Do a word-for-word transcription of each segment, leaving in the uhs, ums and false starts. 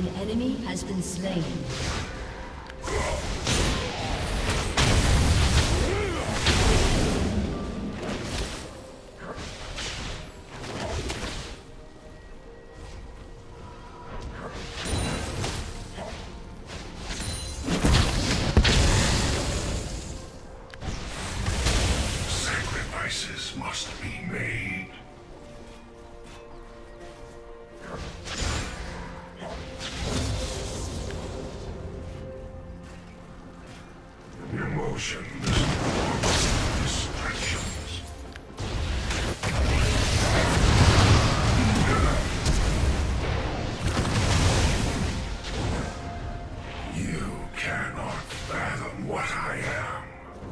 An enemy has been slain. Sacrifices must be made. Emotions, distractions. You cannot fathom what I am.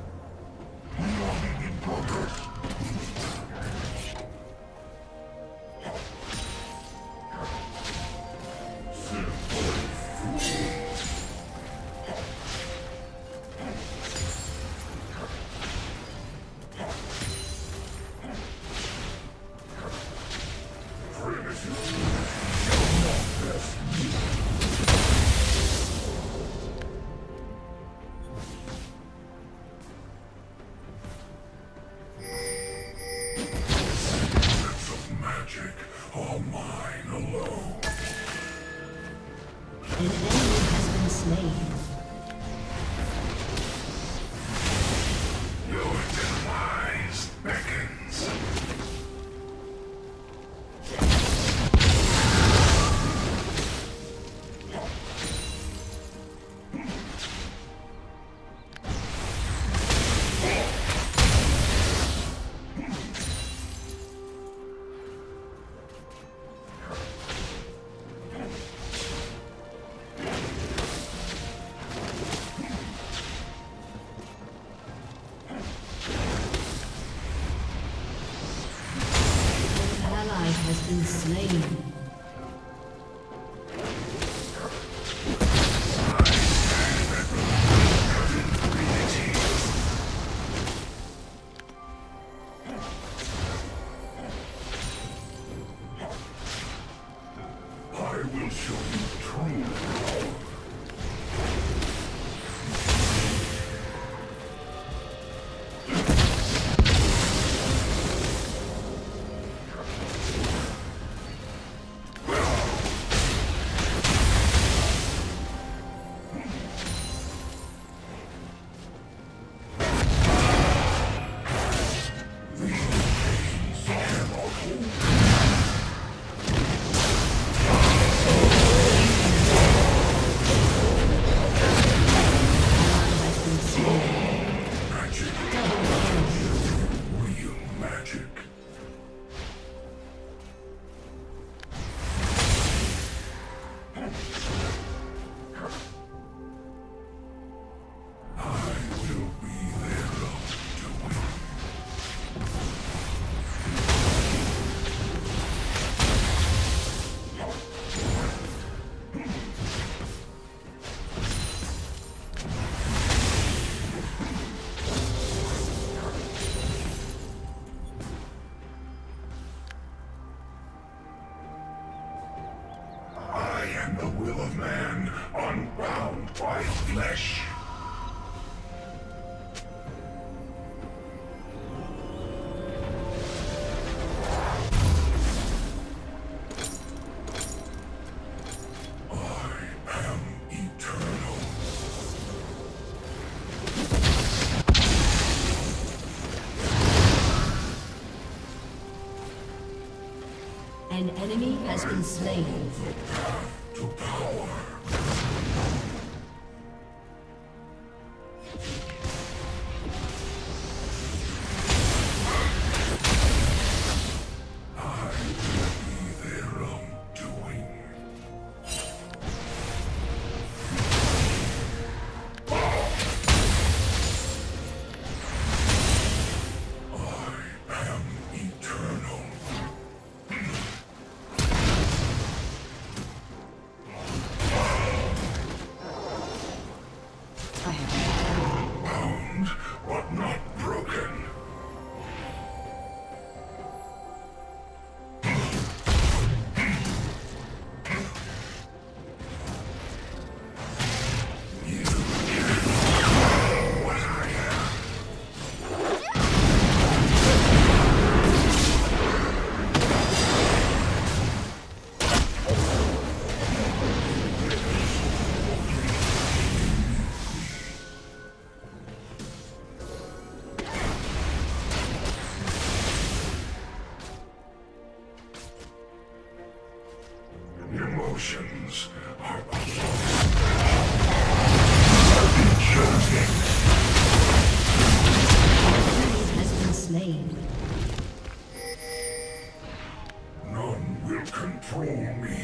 All mine alone. An enemy has been slain. Your demise beckons. Has been slain. I will show you true power. The will of man, unbound by flesh. I am eternal. An enemy has been slain. To power. Eternal. Emotions are chosen. Has been slain. None will control me.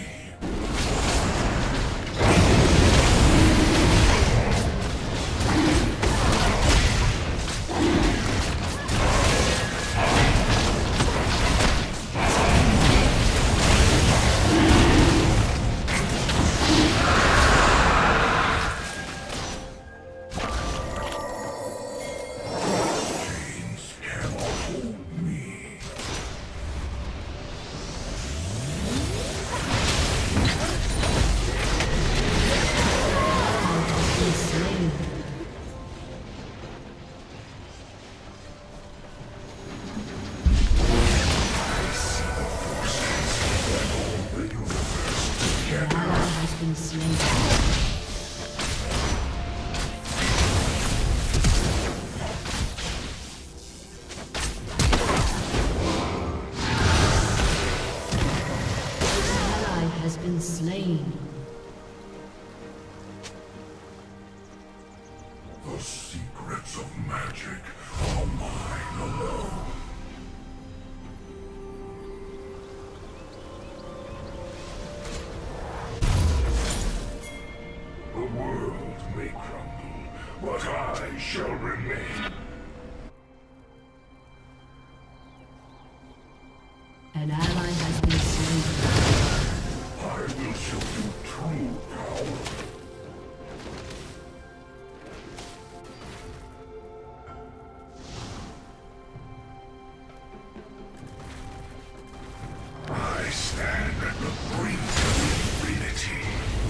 Slain. The secrets of magic are mine alone. The world may crumble, but I shall remain. An ally has been slain. I will show you true power. I stand at the brink of infinity.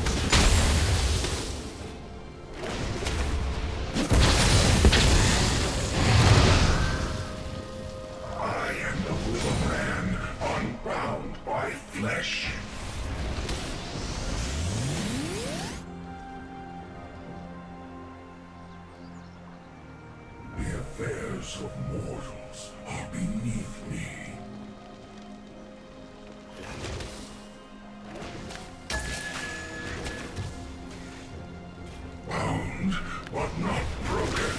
I am the will of man, unbound by flesh. The affairs of mortals are beneath me. Bound, but not broken.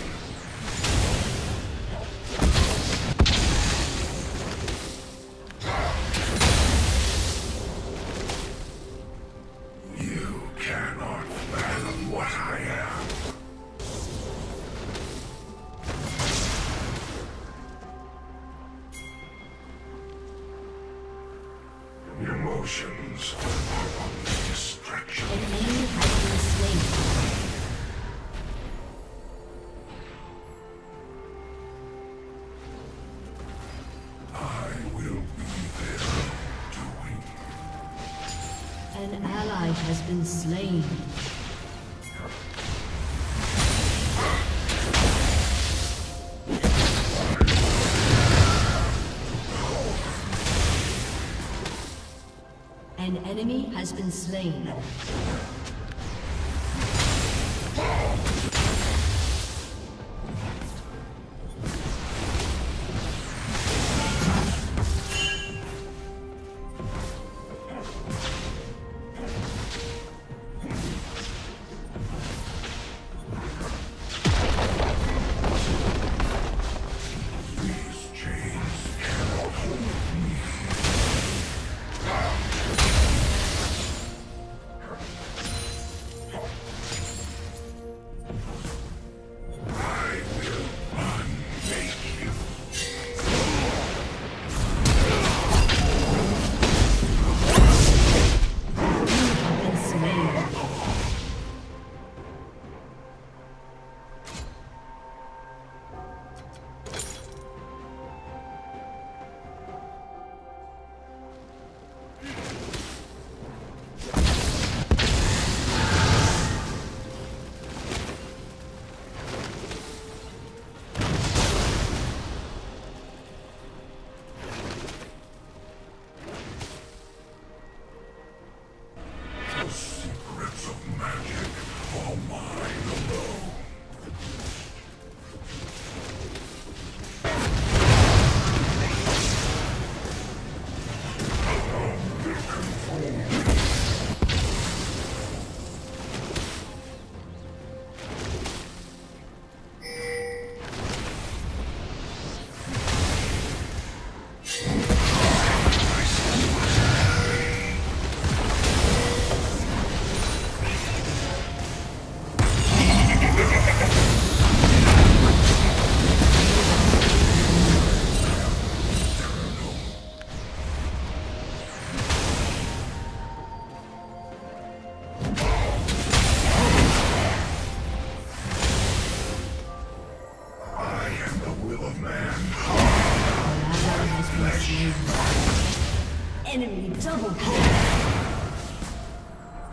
You cannot fathom what I am. Emotions are only distraction. An enemy has been slain. I will be their doing. An ally has been slain. An enemy has been slain. These chains cannot hold me.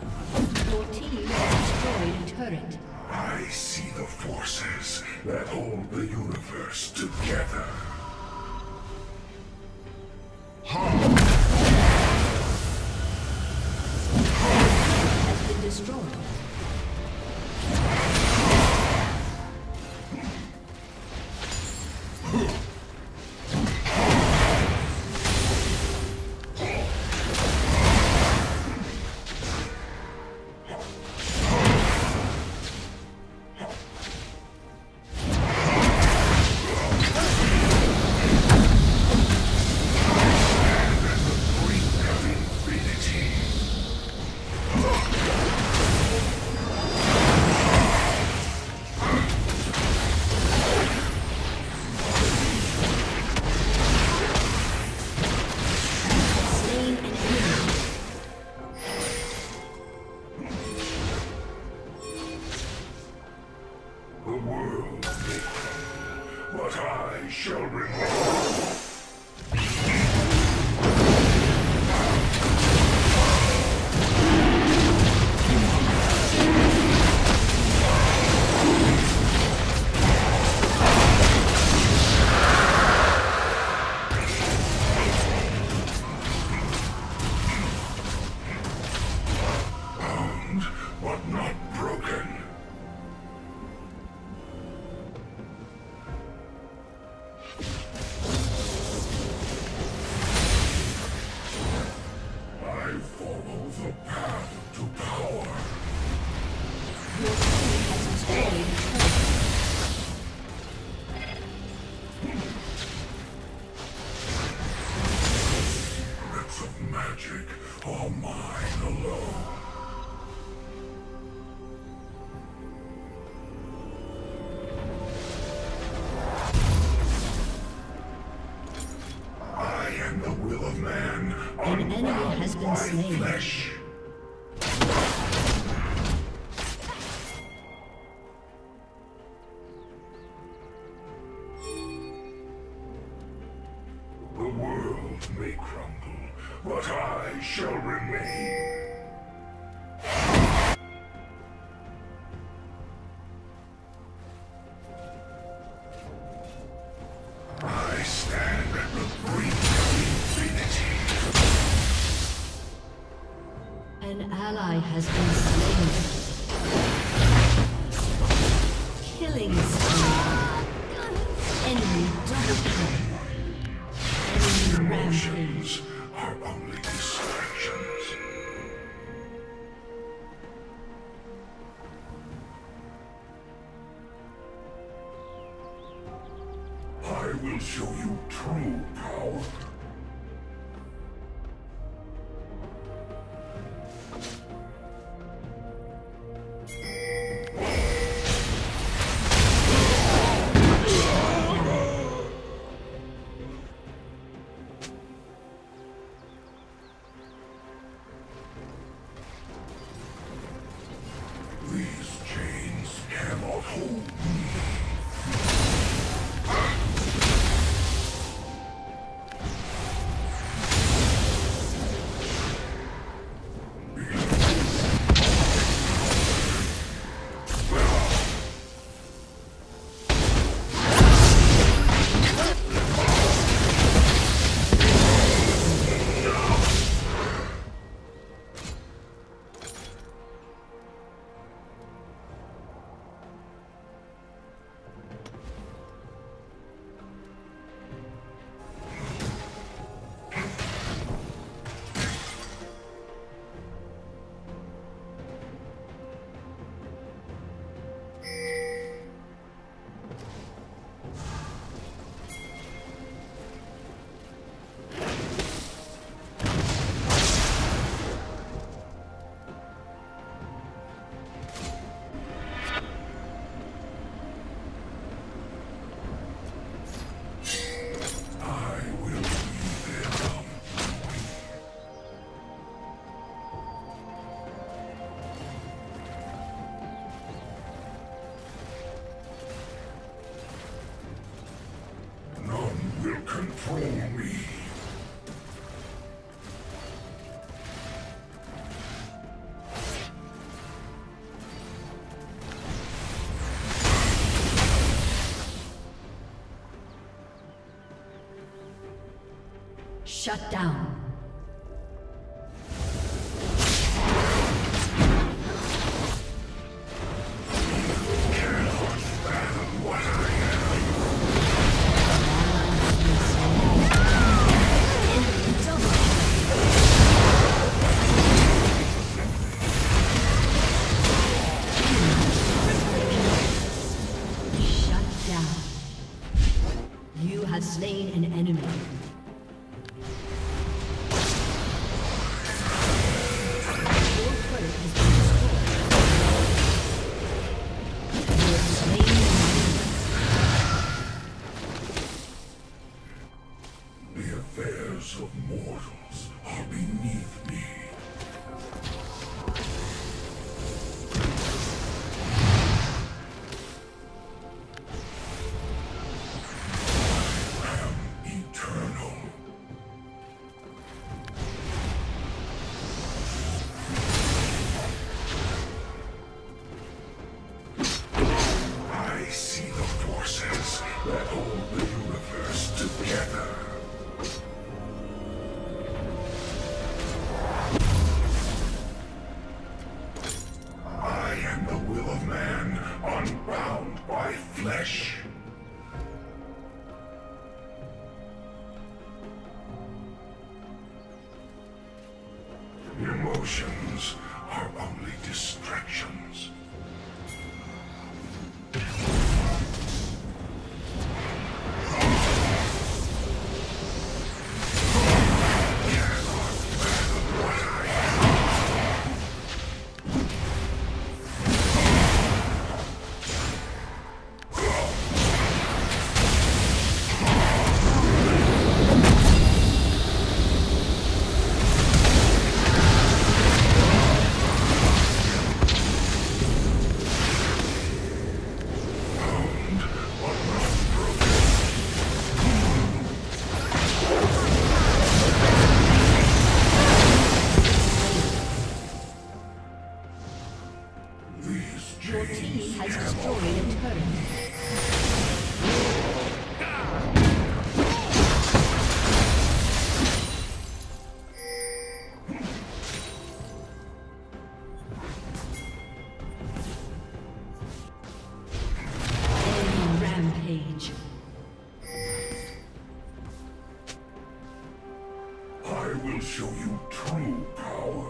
Your team has destroyed a turret. I see the forces that hold the universe together. Has been destroyed. The world may crumble, but I shall remain. Bound, but not broken. I follow the path to power. Your team has destroyed a turret. Secrets of magic are mine alone. I am the will of man. An enemy unbound has been by slain. flesh. The world may crumble, but I shall remain. I stand at the brink of infinity. An ally has been slain. Killing spree. Enemy double kill. Enemy rampage. Emotions are only distractions. I will show you true power. These chains cannot hold me. Shut down. Slain an enemy. The affairs of mortals are beneath me. That hold the universe together. I am the will of man, unbound by flesh. Emotions are only distractions. Your team has destroyed a turret. Rampage. I will show you true power.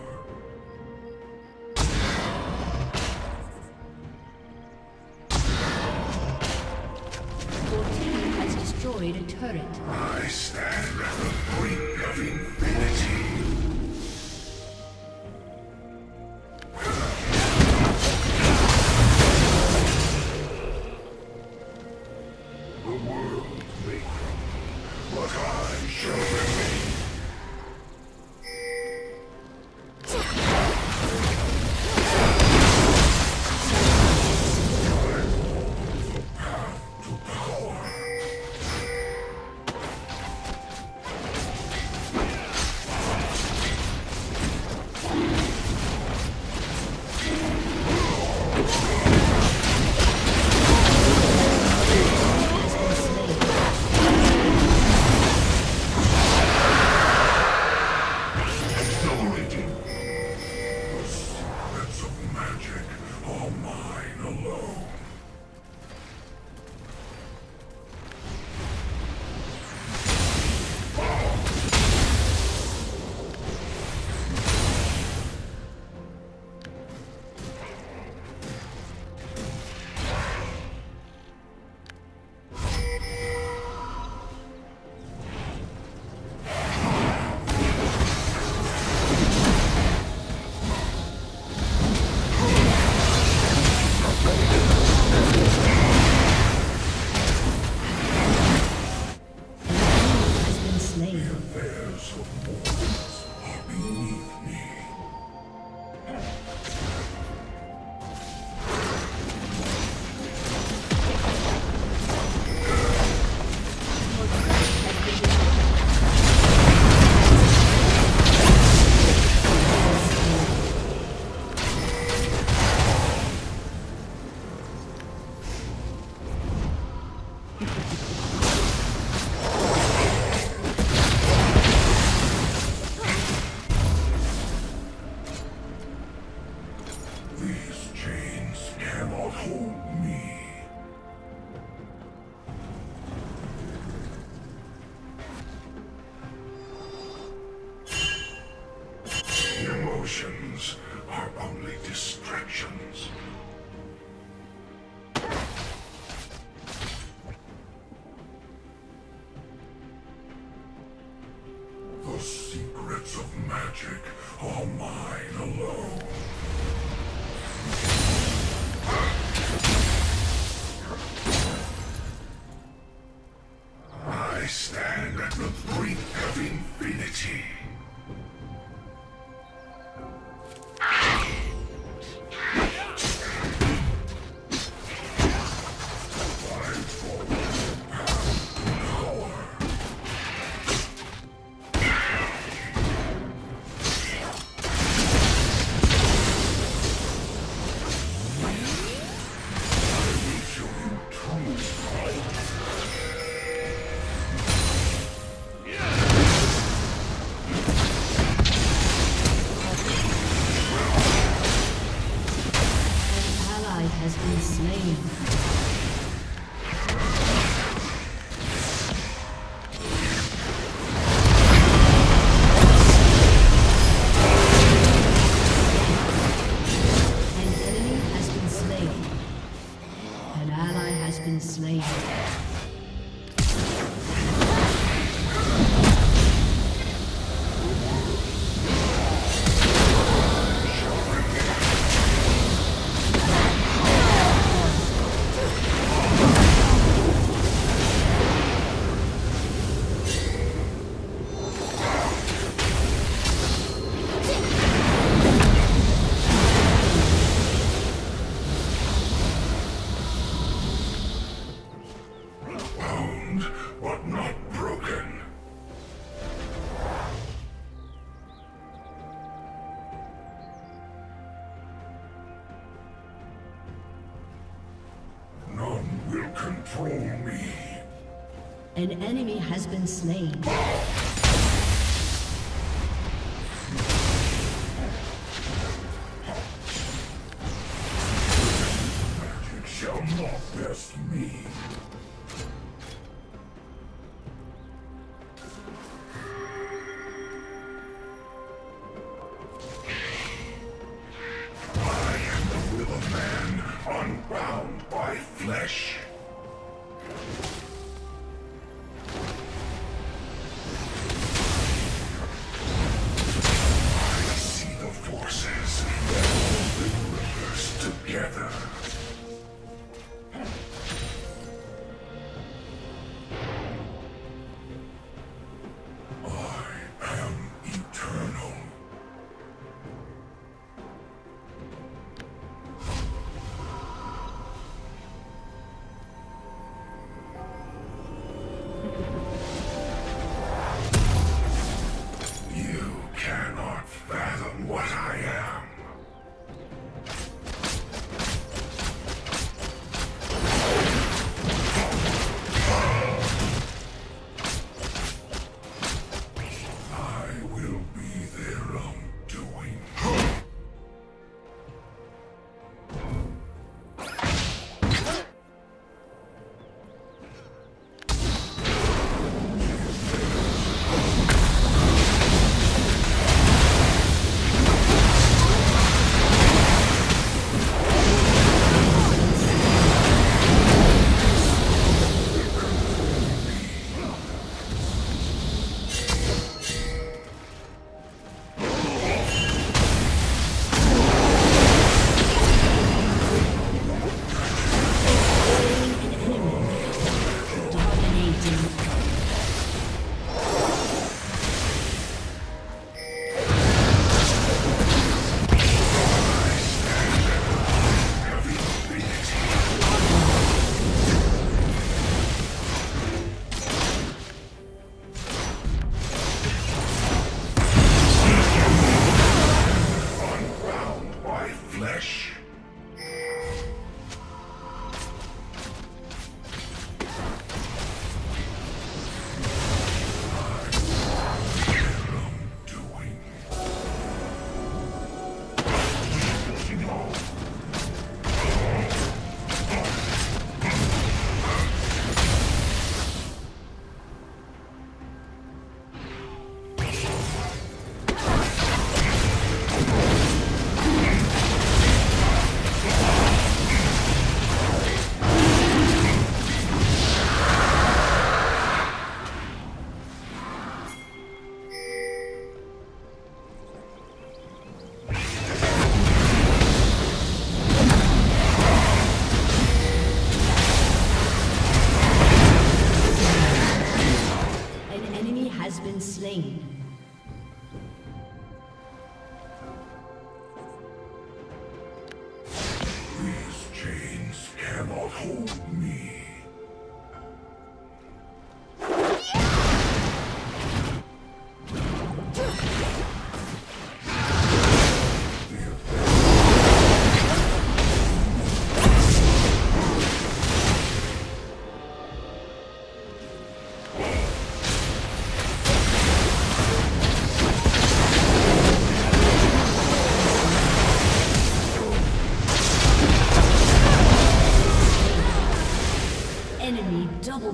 Destroyed a turret. I stand at the brink of infinity. The world may crumble, but I shall remain. The path to power. slain. Slain. But not broken. None will control me. An enemy has been slain. Magic shall not best me. Unbound by flesh. I see the forces that hold the universe together. I am eternal. What I am. I will be their undoing.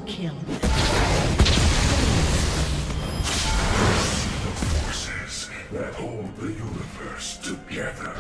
kill. Forces that hold the universe together.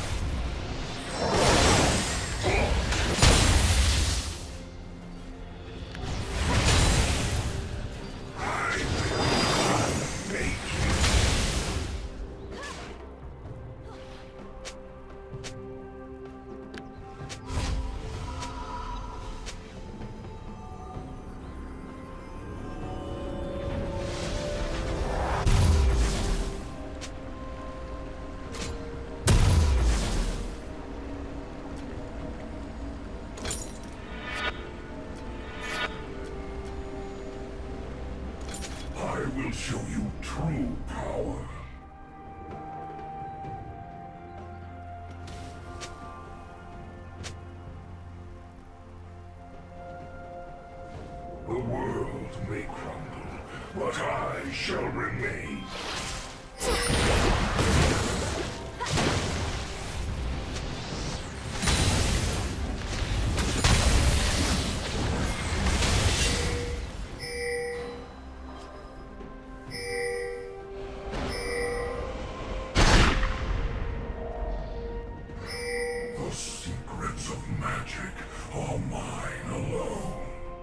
I will show you true power. The world may crumble, but I shall remain. The secrets of magic are mine alone.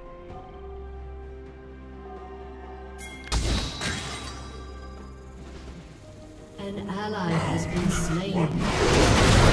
An ally has been slain.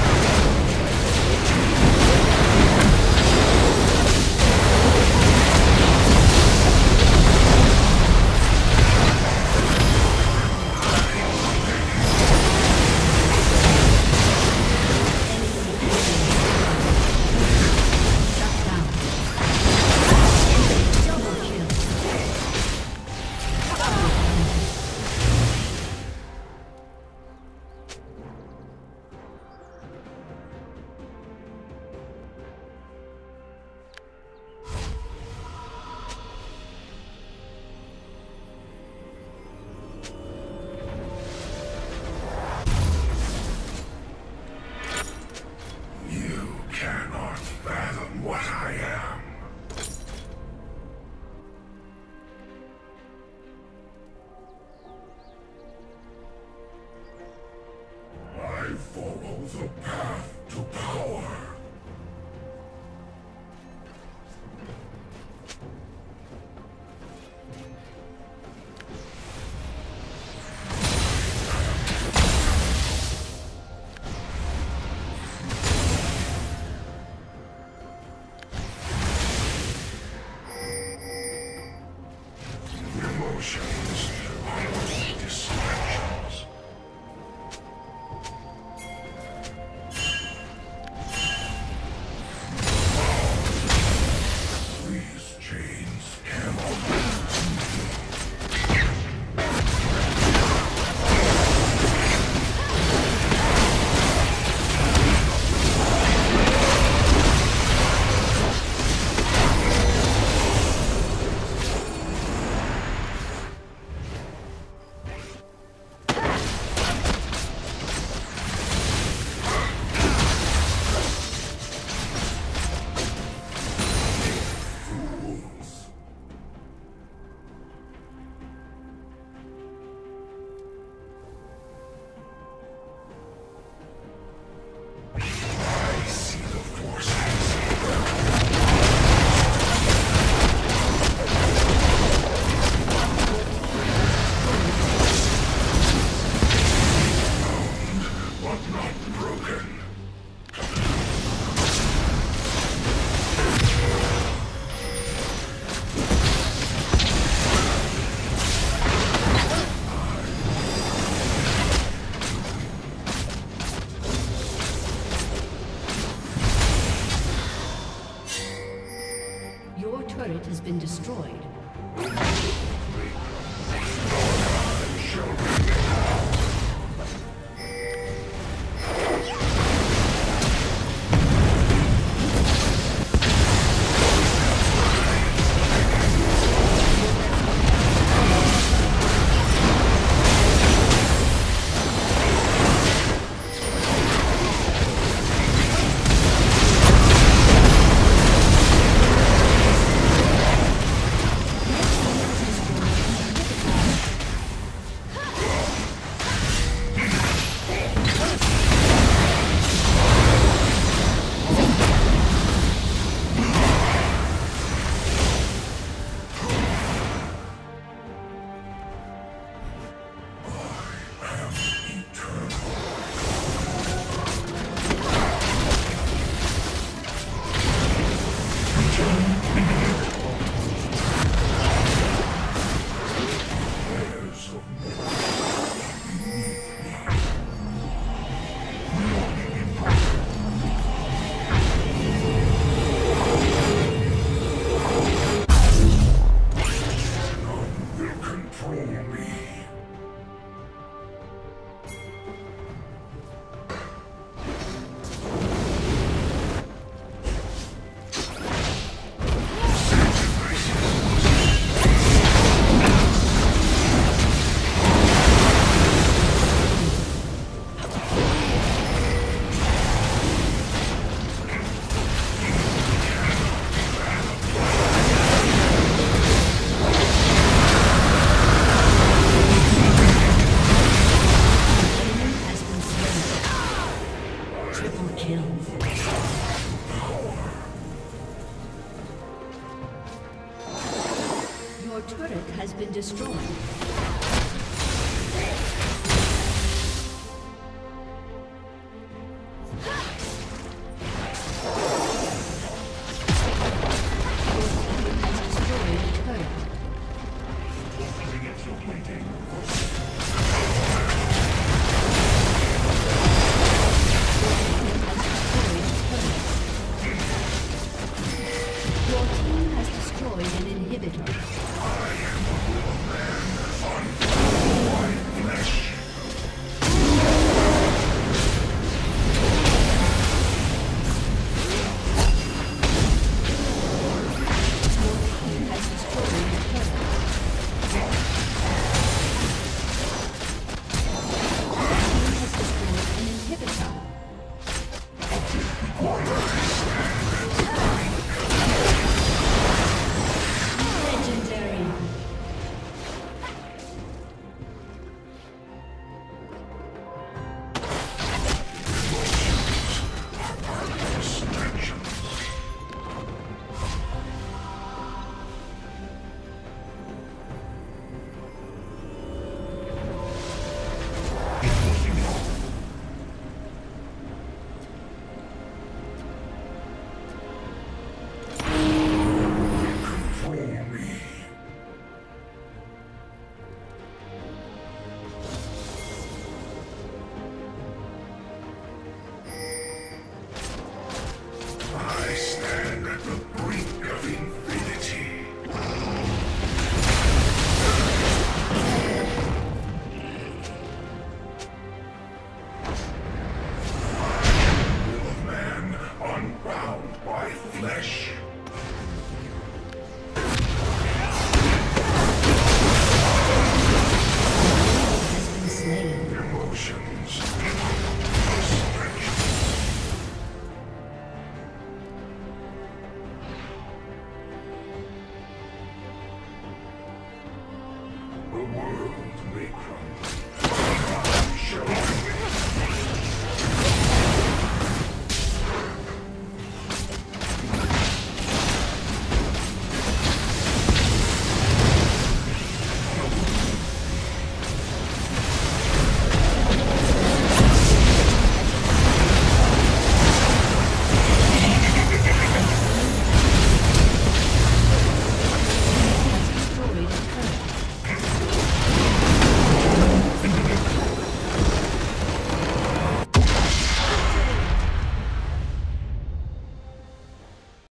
You cannot fathom what I am. I follow the path to power. Emotions are only distractions. These chains cannot. I see the forces. But not broken. Your turret has been destroyed. Triple kill. Your turret has been destroyed.